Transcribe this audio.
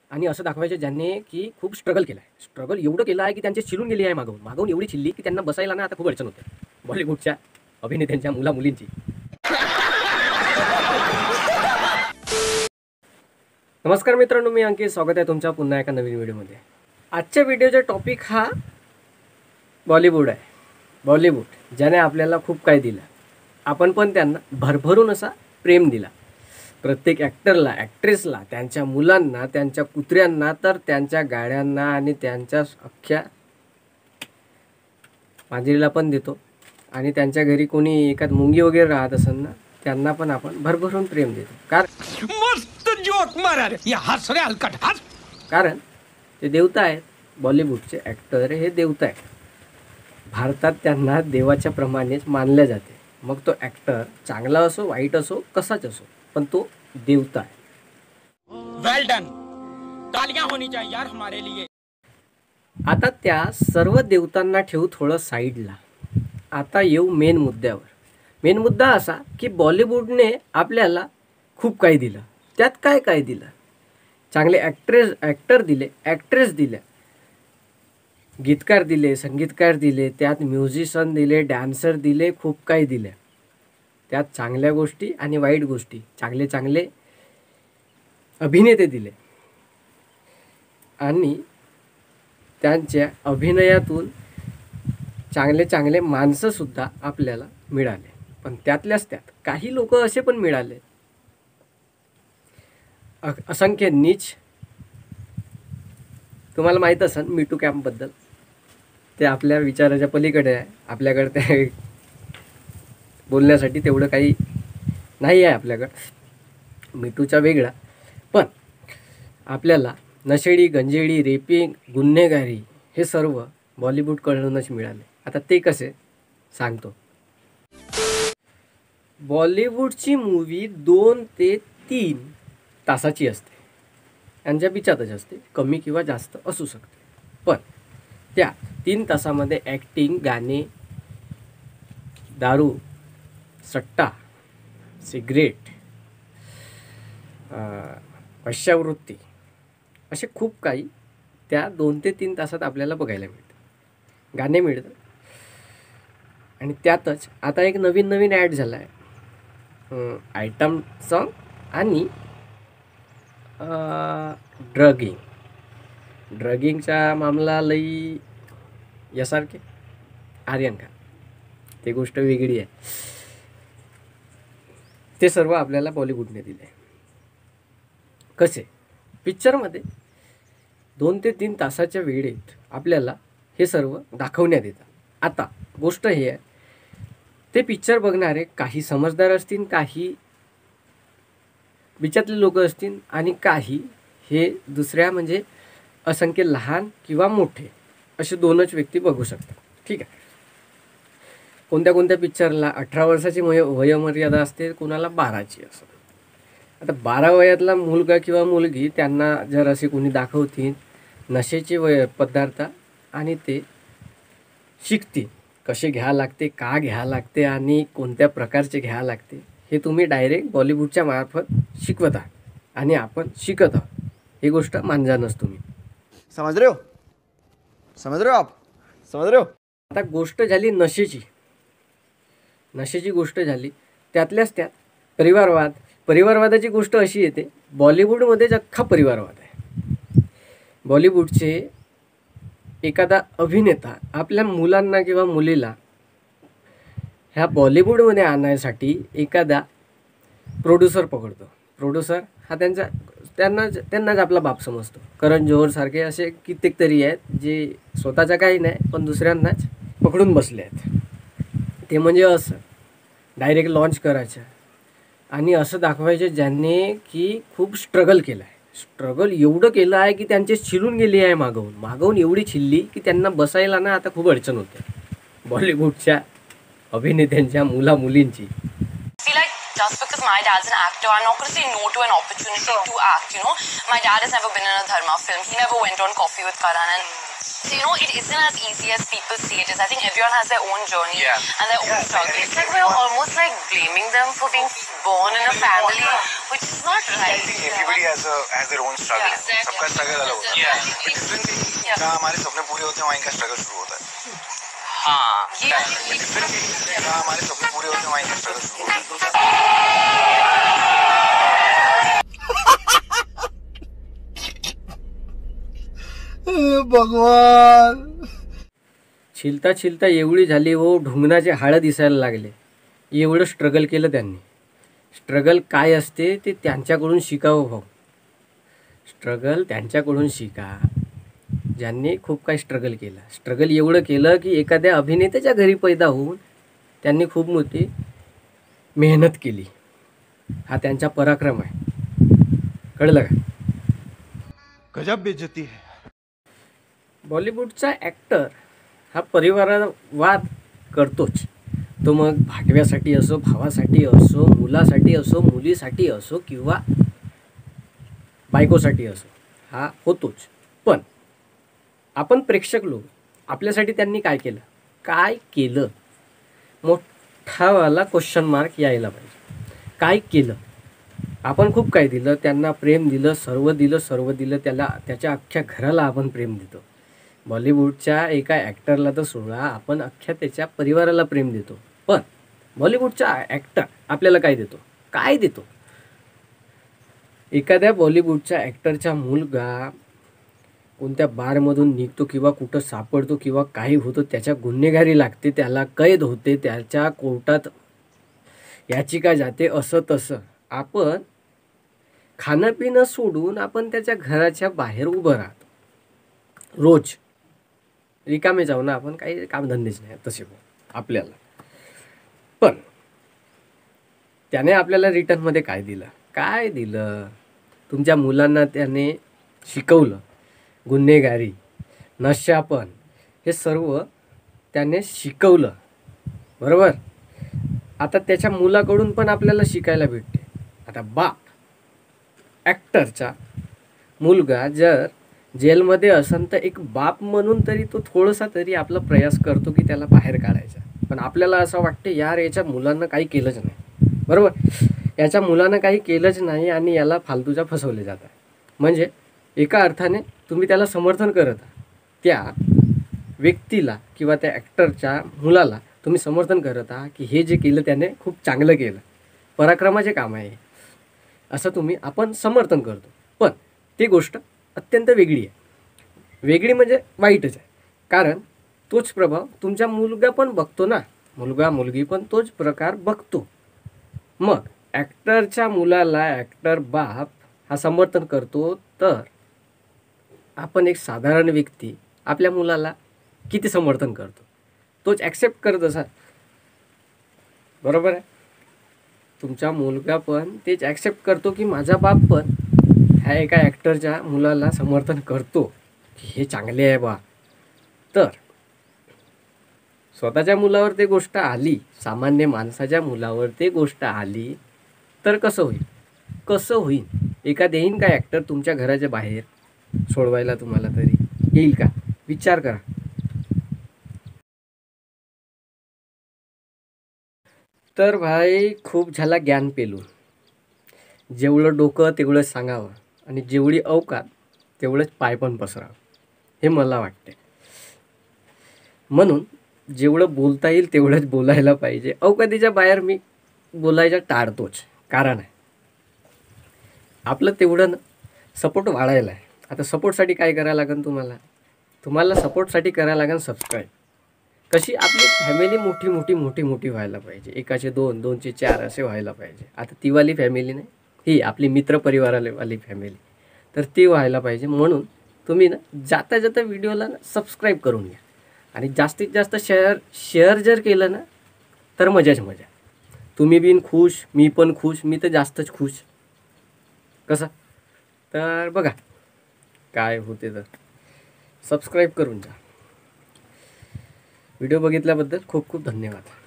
आणि असं दाखवायचं ज्यांनी की खूप स्ट्रगल केलं आहे. स्ट्रगल एवढं केलं आहे की त्यांचे चिरून गेली आहे मागवून एवढी चिल्ली की त्यांना बसायला ना आता खूप अडचण होते बॉलिवूडच्या अभिनेत्यांच्या मुलींची. नमस्कार मित्रांनो, मी अंकित. स्वागत आहे तुमच्या पुन्हा एका नवीन व्हिडिओमध्ये. आजच्या व्हिडिओचा टॉपिक हा बॉलिवूड आहे. बॉलिवूड ज्याने आपल्याला खूप काही दिलं, आपण पण त्यांना भरभरून असा प्रेम दिला. प्रत्येक ॲक्टरला, ॲक्ट्रेसला, त्यांच्या मुलांना, त्यांच्या कुत्र्यांना, तर त्यांच्या गाड्यांना आणि त्यांच्या अख्ख्या मांजरीला पण देतो. आणि त्यांच्या घरी कोणी एखाद मुंगी वगैरे राहत असेल ना, त्यांना पण आपण भरभरून प्रेम देतो. मस्त जोक मारा रे, या हस रे हलकट हस. कारण ते देवता आहेत. बॉलिवूडचे ॲक्टर हे देवता आहेत. भारतात त्यांना देवाच्या प्रमाणेच मानले जाते. मग तो ॲक्टर चांगला असो, वाईट असो, कसाच असो, पण तो देवता आहे. वेल डन, तालियां होनी चाहिए यार हमारे लिए. आता त्या सर्व देवतांना ठेवू थोडं साईडला. आता येऊ मेन मुद्द्यावर. मेन मुद्दा असा की बॉलिवूडने आपल्याला खूप काही दिलं. त्यात काय काय दिलं? चांगले ॲक्टर दिले, ॲक्ट्रेस दिल्या, गीतकार दिले, संगीतकार दिले, त्यात म्युझिशियन दिले, डान्सर दिले, खूप काही दिले. त्यात चांगल्या गोष्टी आणि वाईट गोष्टी, चांगले चांगले अभिनेते दिले आणि त्यांच्या अभिनयातून चांगले चांगले माणसंसुद्धा आपल्याला मिळाले. पण त्यातल्याच त्यात काही लोक असे पण मिळाले, असंख्य नीच. तुम्हाला माहीत असेल मीटू कॅम्पबद्दल. ते आपल्या विचाराच्या पलीकडे आहे. आपल्याकडे ते बोलण्यासाठी तेवढं काही नाही आहे आपल्याकडं. मीटूचा वेगळा. पण आपल्याला नशेडी, गंजेडी, रेपिंग, गुन्हेगारी हे सर्व बॉलिवूडकडूनच मिळाले. आता ते कसे सांगतो. बॉलिवूडची मूवी 2 ते 3 तासाची असते. यांच्या बिचातच असते, कमी किंवा जास्त असू शकते. पण त्या 3 तासामध्ये ॲक्टिंग, गाणे, दारू, सट्टा, सिगरेट, वेश्यावृत्ती असे खूप काही त्या 2 ते 3 तासात आपल्याला बघायला मिळतं. गाणे मिळतं. आणि त्यातच आता एक नवीन ॲड झाला आहे, आयटम सॉन्ग आणि ड्रगिंगचा मामला लई यासारखे आर्यन खान, ते गोष्ट वेगळी आहे. ते सर्व आपल्याला बॉलिवूडने दिले. कसे पिक्चरमध्ये 2 ते 3 तासाच्या वेळेत आपल्याला हे सर्व दाखवण्यात येतं. आता गोष्ट हे आहे, ते पिक्चर बघणारे काही समजदार असतील, काही बिचातले लोक असतील आणि काही हे दुसऱ्या म्हणजे असंख्य लहान किंवा मोठे असे 2च व्यक्ती बघू शकतात. ठीक आहे. कोणत्या कोणत्या पिक्चरला 18 वर्षाची वयोमर्यादा असते, कोणाला 12ची असते. आता 12 वयातला मुलगा किंवा मुलगी त्यांना जर असे कोणी दाखवतील नशेचे पदार्थ आणि ते शिकतील कसे घ्या लागते, का घ्या लागते आणि कोणत्या प्रकारचे घ्या लागते, हे तुम्ही डायरेक्ट बॉलिवूडच्या मार्फत शिकवत आहात आणि आपण शिकत आहोत. ही गोष्ट मानजानच तुम्ही. समझ रहे हो आप समझ रहे हो. आता गोष्ट झाली नशेची गोष्ट झाली. त्यातल्याच त्यात परिवारवादाची गोष्ट अशी येते. बॉलिवूडमध्येच अख्खा परिवारवाद आहे. बॉलिवूडचे एखादा अभिनेता आपल्या मुलांना किंवा मुलीला ह्या बॉलिवूडमध्ये आणण्यासाठी एखादा प्रोड्युसर पकडतो. प्रोड्युसर हा त्यांनाच आपला बाप समजतो. करण जोहरसारखे असे कित्येक तरी आहेत जे स्वतःच्या काही नाही पण दुसऱ्यांनाच पकडून बसले आहेत. ते म्हणजे असं डायरेक्ट लॉन्च करायचं आणि असं दाखवायचं ज्यांनी की खूप स्ट्रगल केलं आहे. स्ट्रगल एवढं केलं आहे की त्यांचे चिरून गेली आहे मागवून एवढी चिल्ली की त्यांना बसायला ना आता खूप अडचण होते बॉलिवूडच्या अभिनेत्यांच्या मुलींची. Just because my dad's an actor, I'm not going to say no to an opportunity to act, you know. My dad has never been in a Dharma film. He never went on Coffee with Karan. And so, you know, it isn't as easy as people say it is. I think everyone has their own journey and their own struggle. It's like we're almost like blaming them for being born in a family, which is not right. I think everybody has their own struggle. Exactly. सबका struggle जहाँ हमारे सपने पूरे होते हैं वहीं का struggle शुरू होता है। हाँ जहाँ हमारे सपने पूरे होते हैं वहीं का स्ट्रगल शुरू होता है। भगवान छिलता छिलता एवढी झाली हो, ढुंगणाचे हाडं दिसायला लागले. एवढं स्ट्रगल केलं त्यांनी. स्ट्रगल काय असते ते त्यांच्याकडून शिकावं भाऊ. स्ट्रगल त्यांच्याकडून शिका, ज्यांनी खूप काही स्ट्रगल केलं. स्ट्रगल एवढं केलं की एखाद्या अभिनेत्याच्या घरी पैदा होऊन त्यांनी खूप मोठी मेहनत केली. हा त्यांचा पराक्रम आहे. कळलं का? गजब बेइज्जती है. बॉलिवूडचा ॲक्टर हा परिवारवाद करतोच. तो मग भागव्यासाठी असो, भावासाठी असो, मुलासाठी असो, मुलीसाठी असो किंवा बायकोसाठी असो, हा होतोच. पण आपण प्रेक्षक लोक, आपल्यासाठी त्यांनी काय केलं, काय केलं, मोठावाला क्वेश्चन मार्क यायला पाहिजे. काय केलं? आपण खूप काय दिलं त्यांना, प्रेम दिलं, सर्व दिलं त्याला. त्याच्या अख्ख्या घराला आपण प्रेम देतो. बॉलिवूडच्या एका ॲक्टरला तर सोडा, आपण अख्ख्या त्याच्या परिवाराला प्रेम देतो. पण बॉलिवूडचा ॲक्टर आपल्याला काय देतो, काय देतो? एखाद्या बॉलिवूडच्या ॲक्टरचा मुलगा कोणत्या बारमधून निघतो किंवा कुठं सापडतो किंवा काही होतं, त्याच्या गुन्हेगारी लागते, त्याला कैद होते, त्याच्या कोर्टात याचिका जाते, असं तसं. आपण खाणं पिणं सोडून आपण त्याच्या घराच्या बाहेर उभं राहतो. रोज रिकामे जाऊ ना, आपण काही कामधंदेच नाही तसे आपल्याला. पण त्याने आपल्याला रिटर्नमध्ये काय दिलं, काय दिलं? तुमच्या मुलांना त्याने शिकवलं, गुन्हेगारी, नशापण, हे सर्व त्याने शिकवलं, बरोबर? आता त्याच्या मुलाकडून पण आपल्याला शिकायला भेटते. आता बाप, ॲक्टरचा मुलगा जर जेलमध्ये असेल तर एक बाप म्हणून तरी तो थोडासा तरी आपला प्रयास करतो की त्याला बाहेर काढायचा. पण आपल्याला असं वाटते यार याच्या मुलांना काही केलंच नाही, बरोबर? याच्या मुलांना काही केलंच नाही आणि याला फालतूचा फसवले जात आहे. म्हणजे एका अर्थाने तुम्ही त्याला समर्थन करत आहात, त्या व्यक्तीला किंवा त्या ॲक्टरच्या मुलाला तुम्ही समर्थन करत आहात की हे जे केलं त्याने खूप चांगलं केलं, पराक्रमाचे काम आहे, असं आपण समर्थन करतो. पण ती गोष्ट अत्यंत वेगळी आहे. वेगळी म्हणजे वाईटच आहे. कारण तोच प्रभाव तुमचा मुलगा पण बघतो ना, मुलगा मुलगी पण तोच प्रकार बघतो. मग ॲक्टरच्या मुलाला ॲक्टर बाप हा समर्थन करतो, तर आपण एक साधारण व्यक्ती आपल्या मुलाला किती समर्थन करतो, तोच ॲक्सेप्ट करत असा, बरोबर आहे? तुमचा मुलगा पण तेच ॲक्सेप्ट करतो की माझा बाप पण ह्या एका ॲक्टरच्या मुलाला समर्थन करतो की हे चांगले आहे बा. तर स्वतःच्या मुलावर ते गोष्ट आली, सामान्य माणसाच्या मुलावर ते गोष्ट आली, तर कसं होईल? कसं होईल? एखादा येईन का ॲक्टर तुमच्या घराच्या बाहेर सोडवायला तुम्हाला? तरी येईल का? विचार करा. तर भाई खूप झाला ज्ञान पेलून. जेवढं डोकं तेवढंच सांगावं आणि जेवढी अवकात तेवढंच पाय पण पसरावं, हे मला वाटते. म्हणून जेवढं बोलता येईल तेवढंच बोलायला पाहिजे. अवकातीच्या बाहेर मी बोलायचं टाळतोच. कारण आहे आपलं तेवढं सपोर्ट वाढायला आहे. आता सपोर्टसाठी काय करायला लागेल तुम्हाला सपोर्टसाठी करायला लागेल सबस्क्राईब. कशी आपली फॅमिली मोठी व्हायला पाहिजे. एकाचे 2, 2चे 4 असे व्हायला पाहिजे. आता तीवाली फॅमिली नाही, ही आपली मित्रपरिवारावाली फॅमिली, तर ती व्हायला पाहिजे. म्हणून तुम्ही ना जाता व्हिडिओला सबस्क्राईब करून घ्या आणि जास्तीत जास्त शेअर जर केलं ना तर मजाच मजा. तुम्ही बिन खुश, मी पण खुश, मी तर जास्तच खुश. कसं? तर बघा काय होते. तर सबस्क्राईब करून जा. व्हिडिओ बघितल्याबद्दल खूप खूप धन्यवाद.